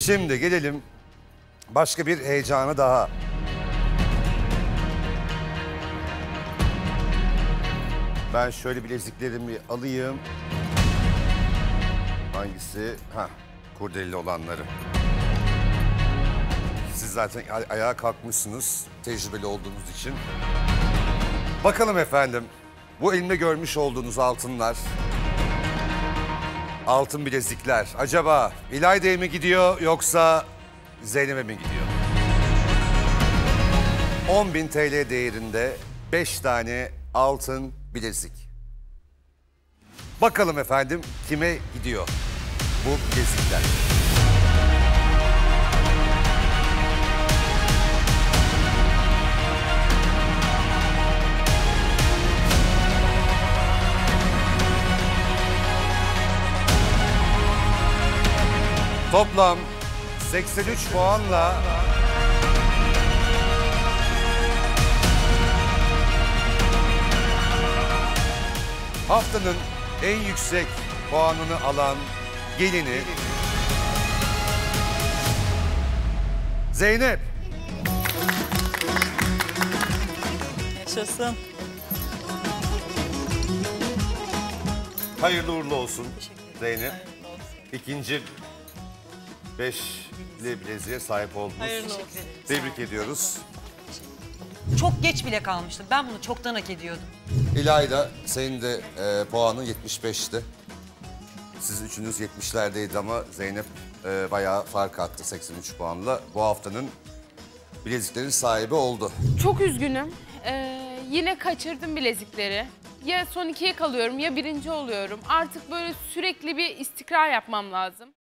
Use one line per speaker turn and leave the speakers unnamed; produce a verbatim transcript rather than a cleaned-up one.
Şimdi gelelim başka bir heyecana daha. Ben şöyle bileziklerimi alayım. Hangisi? Ha, kurdeleli olanları. Siz zaten ayağa kalkmışsınız, tecrübeli olduğunuz için. Bakalım efendim, bu elimde görmüş olduğunuz altınlar, altın bilezikler acaba İlayda'ya mı gidiyor yoksa Zeynep'e mi gidiyor? on bin T L değerinde beş tane altın bilezik. Bakalım efendim kime gidiyor bu bilezikler? Toplam seksen üç puanla haftanın en yüksek puanını alan gelini Zeynep.
Yaşasın.
Hayırlı uğurlu olsun Zeynep.
Hayırlı olsun.
İkinci beşli bileziğe sahip oldunuz.
Hayırlı olsun.
Tebrik ediyoruz.
Çok geç bile kalmıştım. Ben bunu çoktan hak ediyordum.
İlayda, senin de e, puanın yetmiş beşti. Siz üçünüz yetmişlerdeydi ama Zeynep e, bayağı fark attı seksen üç puanla. Bu haftanın bileziklerin sahibi oldu.
Çok üzgünüm. Ee, yine kaçırdım bilezikleri. Ya son ikiye kalıyorum ya birinci oluyorum. Artık böyle sürekli bir istikrar yapmam lazım.